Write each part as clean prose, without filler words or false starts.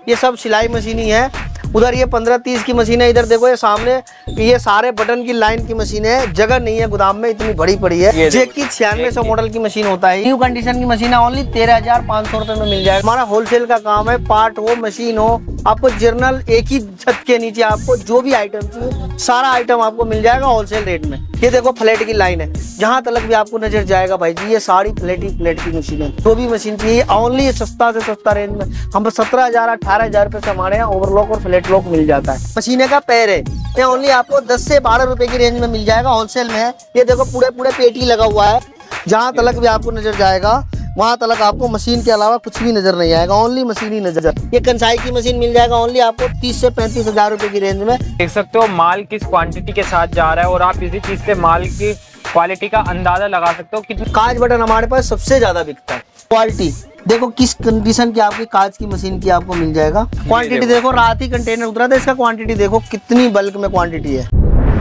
ये सब सिलाई मशीन ही है। उधर ये 15-30 की मशीन है। इधर देखो ये सामने ये सारे बटन की लाइन की मशीन है। जगह नहीं है गोदाम में, इतनी बड़ी पड़ी है। जेक की 9600 मॉडल की मशीन होता है। न्यू कंडीशन की मशीन है। ओनली 13,500 रुपए में मिल जाएगा। हमारा होलसेल का काम है। पार्ट हो, मशीन हो, आपको जर्नल एक ही छत के नीचे आपको जो भी आइटम चाहिए सारा आइटम आपको मिल जाएगा होलसेल रेट में। ये देखो फ्लैट की लाइन है, जहां तक भी आपको नजर जाएगा भाई जी, ये सारी फ्लैट ही फ्लैट की मशीन है। जो भी मशीन चाहिए ओनली सस्ता से सस्ता रेंज में हम 17,000 18,000 रुपए से हमारे यहाँ ओवरलॉक और फ्लैट लॉक मिल जाता है। मशीने का पैर है, ये ओनली आपको 10 से 12 रुपए की रेंज में मिल जाएगा, होलसेल में है। ये देखो पूरे पेटी लगा हुआ है। जहां तक भी आपको नजर जाएगा वहां तक आपको मशीन के अलावा कुछ भी नजर नहीं आएगा, ओनली मशीन ही नजर। ये कंसाई की मशीन मिल जाएगा ओनली आपको 30 से 35,000 रुपए की रेंज में। देख सकते हो माल किस क्वांटिटी के साथ जा रहा है और आप इसी चीज से माल की क्वालिटी का अंदाजा लगा सकते हो। कितनी कांच बटन हमारे पास सबसे ज्यादा बिकता है। क्वालिटी देखो किस कंडीशन की आपकी कांच की मशीन की आपको मिल जाएगा। क्वांटिटी देखो, रात ही कंटेनर उतरा था इसका। क्वांटिटी देखो कितनी बल्क में क्वांटिटी है।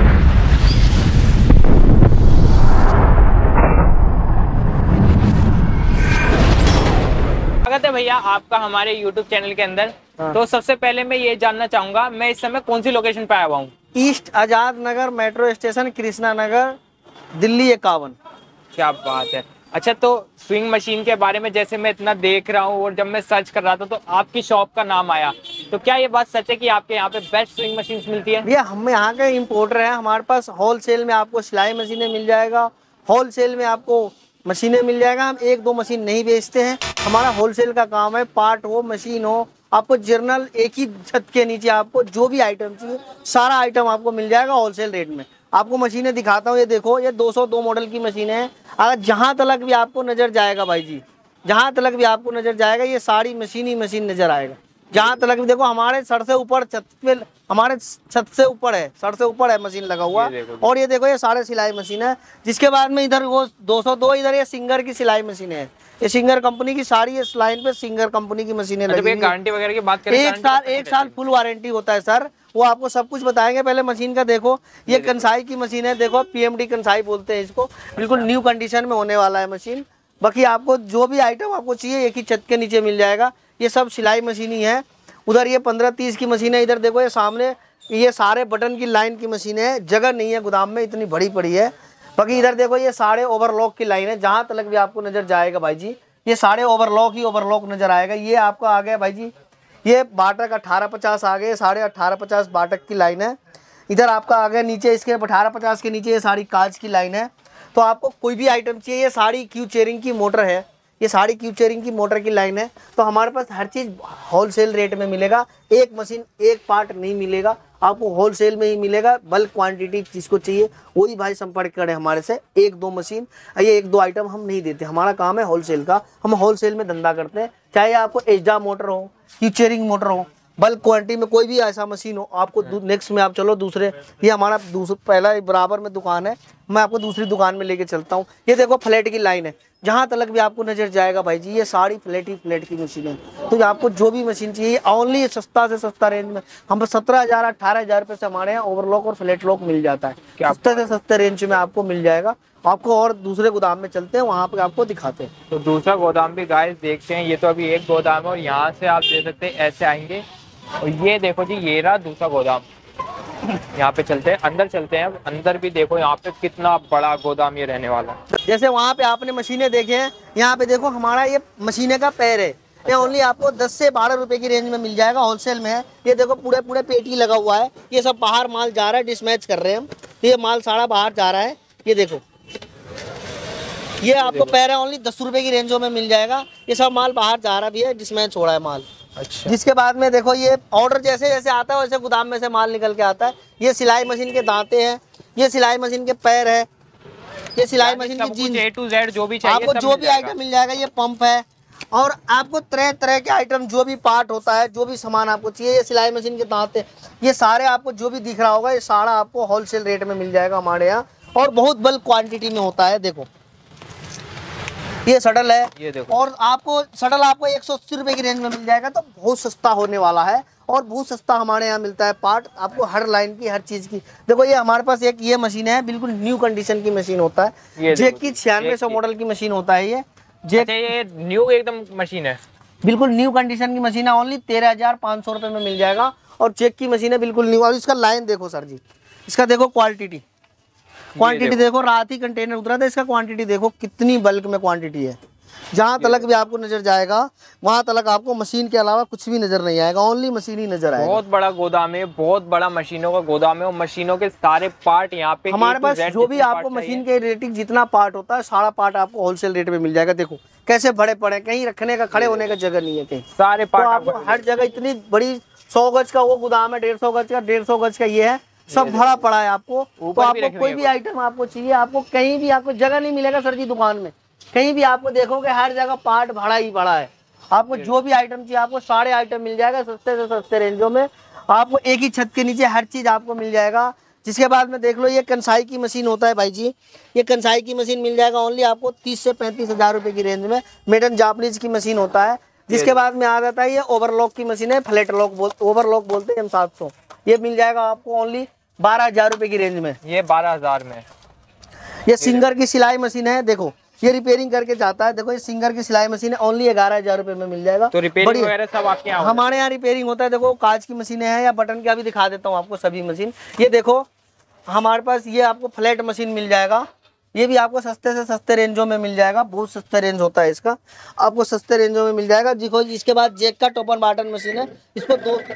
स्वागत है भैया आपका हमारे YouTube चैनल के अंदर। तो सबसे पहले मैं ये जानना चाहूंगा, मैं इस समय कौन सी लोकेशन पे आया हुआ हूँ? East Azad Nagar metro station, Krishna Nagar, Delhi 51। क्या बात है। अच्छा, तो स्विंग मशीन के बारे में जैसे मैं इतना देख रहा हूँ और जब मैं सर्च कर रहा था तो आपकी शॉप का नाम आया, तो क्या ये बात सच है कि आपके यहाँ पे बेस्ट स्विंग मशीन मिलती है? भैया हम यहाँ के इम्पोर्टर है। हमारे पास होलसेल में आपको सिलाई मशीनें मिल जाएगा, होलसेल में आपको मशीनें मिल जाएगा। हम 1-2 मशीन नहीं बेचते हैं। हमारा होलसेल का काम है। पार्ट हो, मशीन हो, आपको जर्नल एक ही छत के नीचे आपको जो भी आइटम चाहिए सारा आइटम आपको मिल जाएगा होलसेल रेट में। आपको मशीनें दिखाता हूँ। ये देखो ये 202 मॉडल की मशीन है। अगर जहाँ तक भी आपको नजर जाएगा भाई जी, जहाँ तक भी आपको नजर जाएगा ये सारी मशीन ही मशीन नजर आएगा। जहाँ तक भी देखो हमारे सर से ऊपर छत पे, हमारे छत से ऊपर है, सर से ऊपर है मशीन लगा हुआ। और ये देखो ये सारे सिलाई मशीन है। जिसके बाद में इधर वो 202 इधर ये सिंगर की सिलाई मशीन है। ये सिंगर कंपनी की सारी इस लाइन पे सिंगर कंपनी की मशीनें लगी हुई हैं। गारंटी वगैरह की बात करें, एक साल फुल वारंटी होता है सर। वो आपको सब कुछ बताएंगे। पहले मशीन का देखो, ये कंसाई की मशीन है। देखो PMD कंसाई बोलते हैं इसको। बिल्कुल न्यू कंडीशन में होने वाला है मशीन। बाकी आपको जो भी आइटम आपको चाहिए एक ही छत के नीचे मिल जाएगा। ये सब सिलाई मशीन ही है। उधर ये 15-30 की मशीन है। इधर देखो ये सामने ये सारे बटन की लाइन की मशीन है। जगह नहीं है गोदाम में, इतनी बड़ी पड़ी है। बाकी इधर देखो ये सारे ओवरलॉक की लाइन है। जहाँ तक भी आपको नजर जाएगा भाई जी, ये सारे ओवरलॉक ही ओवरलॉक नजर आएगा। ये आपका आ गया भाई जी, ये बाटक 1850 आ गए, 1850 बाटक की लाइन है। इधर आपका आ गया नीचे इसके 1850 के नीचे ये सारी कांच की लाइन है। तो आपको कोई भी आइटम चाहिए, ये सारी क्यू चेयरिंग की मोटर है। ये सारी क्यू चेयरिंग की मोटर की लाइन है। तो हमारे पास हर चीज़ होलसेल रेट में मिलेगा। एक मशीन एक पार्ट नहीं मिलेगा, आपको होलसेल में ही मिलेगा। बल्क क्वांटिटी जिसको चाहिए वही भाई संपर्क करें हमारे से। 1-2 मशीन, ये 1-2 आइटम हम नहीं देते। हमारा काम है होलसेल का, हम होलसेल में धंधा करते हैं। चाहे आपको एजडा मोटर हो, क्यू चेयरिंग मोटर हो, बल्क क्वांटिटी में कोई भी ऐसा मशीन हो आपको। नेक्स्ट में आप चलो दूसरे, ये हमारा पहला बराबर में दुकान है, मैं आपको दूसरी दुकान में लेके चलता हूँ। ये देखो फ्लैट की लाइन है। जहाँ तक भी आपको नजर जाएगा भाई जी, ये सारी फ्लैट ही फ्लैट की मशीन है। तो आपको जो भी मशीन चाहिए ओनली सस्ता से सस्ता रेंज में हम 17,000 18,000 रुपये से हमारे यहाँ ओवरलॉक और फ्लैट लॉक मिल जाता है। सस्ते से सस्ते रेंज में आपको मिल जाएगा। आपको और दूसरे गोदाम में चलते हैं, वहाँ पे आपको दिखाते हैं। तो दूसरा गोदाम भी गाइस देखते हैं। ये तो अभी एक गोदाम है और यहाँ से आप देख सकते हैं ऐसे आएंगे और ये देखो जी ये रहा दूसरा गोदाम। यहाँ पे चलते हैं, अंदर चलते हैं। अंदर भी देखो यहाँ पे कितना बड़ा गोदाम ये रहने वाला है। जैसे वहाँ पे आपने मशीनें देखे हैं, यहाँ पे देखो हमारा ये मशीने का पैर है। ये ओनली आपको 10 से 12 रुपए की रेंज में मिल जाएगा, होलसेल में है। ये देखो पूरे पेटी लगा हुआ है। ये सब बाहर माल जा रहा है, डिसमैच कर रहे हैं हम। ये माल सारा बाहर जा रहा है। ये देखो ये आपको पैर है, ओनली 10 रुपए की रेंजों में मिल जाएगा। ये सब माल बाहर जा रहा भी है, डिसमैच हो रहा है माल। अच्छा। जिसके बाद में देखो ये ऑर्डर जैसे जैसे आता है वैसे गोदाम में से माल निकल के आता है। ये सिलाई मशीन के दांते हैं, ये सिलाई मशीन के पैर है, ये सिलाई मशीन की जीन्स, A to Z जो भी चाहिए आपको जो भी आइटम मिल जाएगा। ये पंप है और आपको तरह तरह के आइटम जो भी पार्ट होता है, जो भी सामान आपको चाहिए, ये सिलाई मशीन के दांते, ये सारे आपको जो भी दिख रहा होगा ये सारा आपको होलसेल रेट में मिल जाएगा हमारे यहाँ। और बहुत बल्क क्वांटिटी में होता है। देखो ये शटल है, ये देखो। और आपको शटल आपको 180 रुपए की रेंज में मिल जाएगा। तो बहुत सस्ता होने वाला है और बहुत सस्ता हमारे यहाँ मिलता है पार्ट आपको हर लाइन की, हर चीज़ की। देखो ये हमारे पास एक ये मशीन है, बिल्कुल न्यू कंडीशन की मशीन होता है। जेक की 9600 मॉडल की मशीन होता है ये। जेक ये न्यू एकदम मशीन है। बिल्कुल न्यू कंडीशन की मशीन है, ओनली 13,500 रुपये में मिल जाएगा। और चेक की मशीन है, बिल्कुल न्यू। और इसका लाइन देखो सर जी, इसका देखो क्वांटिटी देखो, रात ही कंटेनर उतरा था इसका। क्वांटिटी देखो कितनी बल्क में क्वांटिटी है। जहाँ तलक भी आपको नजर जाएगा वहाँ तलक आपको मशीन के अलावा कुछ भी नजर नहीं आएगा, ओनली मशीन ही नजर आएगा। बहुत बड़ा गोदाम है, बहुत बड़ा मशीनों का गोदाम है, और मशीनों के सारे पार्ट यहाँ पे हमारे पास जो भी आपको मशीन के रेटिंग जितना पार्ट होता है, सारा पार्ट आपको होलसेल रेट में मिल जाएगा। देखो कैसे बड़े पड़े, कहीं रखने का, खड़े होने का जगह नहीं है कहीं। सारे तो पार्ट आपको हर जगह इतनी बड़ी 100 गज का वो गोदाम है, 150 गज का, 150 गज का ये है, सब भरा पड़ा है आपको। तो आपको कोई भी आइटम आपको चाहिए, आपको कहीं भी आपको जगह नहीं मिलेगा सर जी दुकान में। कहीं भी आपको देखोगे हर जगह पार्ट भरा ही पड़ा है। आपको जो भी आइटम चाहिए, आपको सारे आइटम मिल जाएगा सस्ते से सस्ते रेंजों में। आपको एक ही छत के नीचे हर चीज आपको मिल जाएगा। जिसके बाद में देख लो, ये कंसाई की मशीन होता है भाई जी, ये कंसाई की मशीन मिल जाएगा ओनली आपको 30 से 35 हज़ार रुपए की रेंज में। मेड इन जापानीज की मशीन होता है। जिसके बाद में आ जाता है ये ओवरलॉक की मशीन है, फ्लैट लॉक ओवरलॉक बोलते हैं हम 700। ये मिल जाएगा आपको ओनली 12,000 रुपए की रेंज में। ये 12,000 में। ये सिंगर की सिलाई मशीन है, देखो ये रिपेयरिंग करके जाता है। देखो ये सिंगर की सिलाई मशीन है, ओनली 11,000 रुपए में मिल जाएगा। तो रिपेयरिंग वगैरह सब आपके यहाँ? हमारे यहाँ रिपेयरिंग होता है। देखो कांच की मशीनें हैं या बटन की, अभी दिखा देता हूँ आपको सभी मशीन। ये देखो हमारे पास ये आपको फ्लैट मशीन मिल जाएगा। ये भी आपको सस्ते से सस्ते रेंजों में मिल जाएगा, बहुत सस्ता रेंज होता है इसका, आपको सस्ते रेंजों में मिल जाएगा। देखो इसके बाद जैक का टॉप एंड बॉटम मशीन है, इसको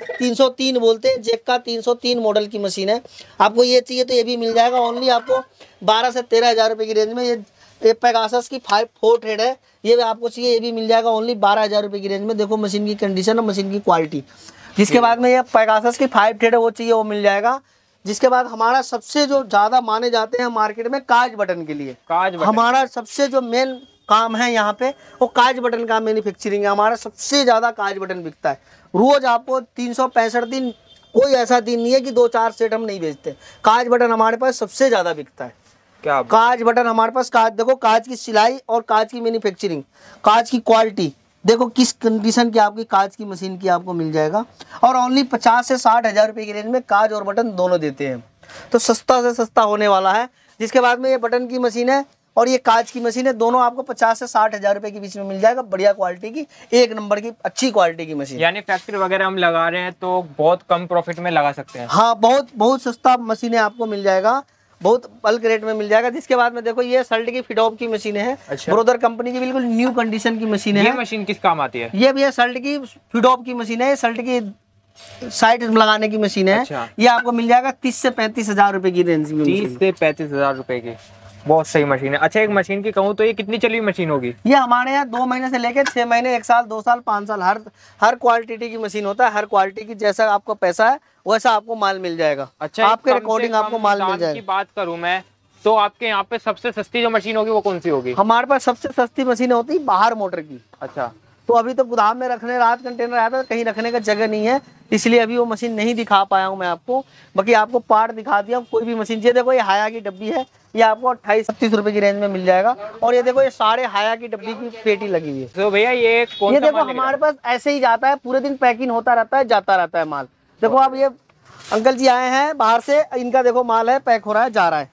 303 बोलते हैं, जैक का 303 मॉडल की मशीन है। आपको ये चाहिए तो ये भी मिल जाएगा, ओनली आपको 12 से 13,000 रुपये की रेंज में। ये पेगासस की 4 थ्रेड है, ये भी आपको चाहिए, ये भी मिल जाएगा ओनली 12,000 रुपये की रेंज में। देखो मशीन की कंडीशन और मशीन की क्वालिटी। जिसके बाद में ये पेगासस की 5 थ्रेड है, वो चाहिए वो मिल जाएगा। जिसके बाद हमारा सबसे जो ज़्यादा माने जाते हैं मार्केट में काज बटन के लिए, हमारा सबसे जो मेन काम है यहाँ पे वो काज बटन का मैन्युफैक्चरिंग है। हमारा सबसे ज़्यादा काज बटन बिकता है। रोज़ आपको 365 दिन, कोई ऐसा दिन नहीं है कि 2-4 सेट हम नहीं बेचते। काज बटन हमारे पास सबसे ज़्यादा बिकता है। क्या काज बटन हमारे पास, काज देखो, काज की सिलाई और काज की मैन्युफैक्चरिंग, काज की क्वालिटी देखो किस कंडीशन की आपकी काज की मशीन की आपको मिल जाएगा। और ओनली 50 से 60 हज़ार रुपये की रेंज में काज और बटन दोनों देते हैं, तो सस्ता से सस्ता होने वाला है। जिसके बाद में ये बटन की मशीन है और ये काज की मशीन है, दोनों आपको 50 से 60 हज़ार रुपये के बीच में मिल जाएगा। बढ़िया क्वालिटी की, एक नंबर की अच्छी क्वालिटी की मशीन। यानी फैक्ट्री वगैरह हम लगा रहे हैं तो बहुत कम प्रॉफिट में लगा सकते हैं। हाँ, बहुत सस्ता मशीनें आपको मिल जाएगा, बहुत बल्क रेट में मिल जाएगा। जिसके बाद में देखो ये शर्ट की फिडॉप की मशीन है। अच्छा। ब्रोदर कंपनी की बिल्कुल न्यू कंडीशन की मशीन है। ये मशीन किस काम आती है? ये भी है शर्ट की फिडॉप की मशीन है, शर्ट की साइड लगाने की मशीन है। अच्छा। ये आपको मिल जाएगा 30 से 35 हज़ार रुपए की रेंज में। 30 से 35 हज़ार रुपए की, बहुत सही मशीन है। अच्छा, एक मशीन की कहूँ तो ये कितनी चली हुई मशीन होगी? ये हमारे यहाँ 2 महीने से लेकर 6 महीने, 1 साल, 2 साल, 5 साल, हर क्वालिटी की मशीन होता है। हर क्वालिटी की जैसा आपको पैसा है वैसा आपको माल मिल जाएगा। अच्छा, आपके रिकॉर्डिंग आपको माल मिल जाएगा। की बात करूँ मैं तो आपके यहाँ पे सबसे सस्ती जो मशीन होगी वो कौन सी होगी? हमारे पास सबसे सस्ती मशीन होती है बाहर मोटर की। अच्छा। तो अभी तो गोदाम में रखने, रात कंटेनर आया था, कहीं रखने का जगह नहीं है, इसलिए अभी वो मशीन नहीं दिखा पाया हूँ मैं आपको। बाकी आपको पार्ट दिखा दिया। कोई भी मशीन चाहिए, देखो ये हाया की डब्बी है, ये आपको 28-37 रुपए की रेंज में मिल जाएगा। और ये देखो ये सारे हाया की डब्बी की पेटी लगी हुई है। तो भैया ये कौन सा देखो हमारे पास ऐसे ही जाता है, पूरे दिन पैकिंग होता रहता है, जाता रहता है माल। देखो आप ये अंकल जी आए हैं बाहर से, इनका देखो माल है, पैक हो रहा है, जा रहा है।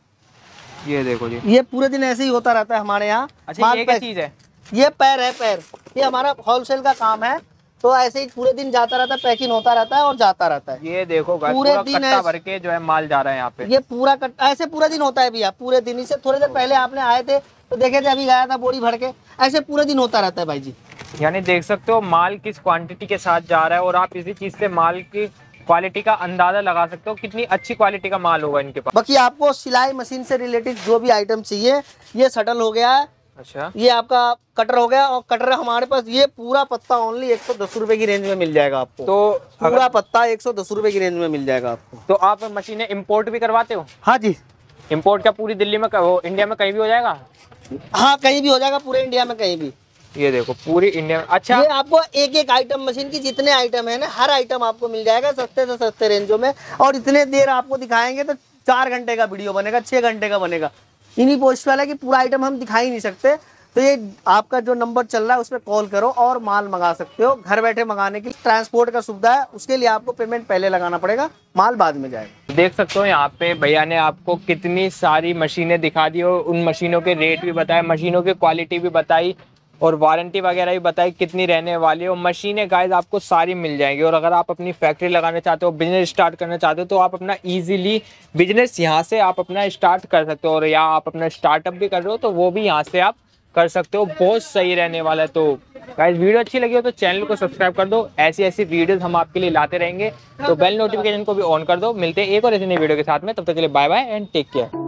ये देखो जी, ये पूरे दिन ऐसे ही होता रहता है हमारे यहाँ। अच्छा, ये क्या चीज है? ये पैर है, पैर। ये हमारा होलसेल का काम है, तो ऐसे ही पूरे दिन जाता रहता है, पैकिंग होता रहता है और जाता रहता है। ये देखो पूरे दिन कट्टा भर के जो है माल जा रहा है यहाँ पे। ये पूरा कट्टा ऐसे पूरा दिन होता है भैया, पूरे दिन। इससे थोड़ी देर पहले आपने आए थे तो देखे थे, अभी गया था बोरी भर के, ऐसे पूरे दिन होता रहता है भाई जी। यानी देख सकते हो माल किस क्वांटिटी के साथ जा रहा है, और आप इसी चीज से माल की क्वालिटी का अंदाजा लगा सकते हो कितनी अच्छी क्वालिटी का माल होगा इनके पास। बाकी आपको सिलाई मशीन से रिलेटेड जो भी आइटम चाहिए, ये शटल हो गया है। अच्छा, ये आपका कटर हो गया, और कटर हमारे पास ये पूरा पत्ता ओनली 110 रुपए की रेंज में मिल जाएगा आपको। तो पूरा पत्ता 110 रुपए की रेंज में मिल जाएगा आपको। तो आप मशीनें इंपोर्ट भी करवाते हो? हाँ जी। इंपोर्ट क्या पूरी दिल्ली में, इंडिया में कहीं भी हो जाएगा? हाँ, कहीं भी हो जाएगा, पूरे इंडिया में कहीं भी। ये देखो पूरी इंडिया में। अच्छा, ये आपको एक आइटम, मशीन की जितने आइटम है ना, हर आइटम आपको मिल जाएगा सस्ते से सस्ते रेंजों में। और इतने देर आपको दिखाएंगे तो 4 घंटे का वीडियो बनेगा, 6 घंटे का बनेगा। इन्हीं पोस्ट वाला कि पूरा आइटम हम दिखा ही नहीं सकते। तो ये आपका जो नंबर चल रहा है उस पर कॉल करो और माल मंगा सकते हो। घर बैठे मंगाने की ट्रांसपोर्ट का सुविधा है, उसके लिए आपको पेमेंट पहले लगाना पड़ेगा, माल बाद में जाएगा। देख सकते हो यहाँ पे भैया ने आपको कितनी सारी मशीनें दिखा दी और उन मशीनों के रेट भी बताए, मशीनों की क्वालिटी भी बताई। और वारंटी वगैरह भी बताई कितनी रहने वाली है। और मशीनें गाइस आपको सारी मिल जाएंगी। और अगर आप अपनी फैक्ट्री लगाना चाहते हो, बिजनेस स्टार्ट करना चाहते हो, तो आप अपना ईजिली बिजनेस यहाँ से आप अपना स्टार्ट कर सकते हो। और या आप अपना स्टार्टअप भी कर रहे हो तो वो भी यहाँ से आप कर सकते हो, बहुत सही रहने वाला है। तो गाइस वीडियो अच्छी लगी हो तो चैनल को सब्सक्राइब कर दो, ऐसी ऐसी वीडियोस हम आपके लिए लाते रहेंगे। तो बेल नोटिफिकेशन को भी ऑन कर दो। मिलते हैं एक और ऐसी नई वीडियो के साथ में, तब तक के लिए bye bye and take care.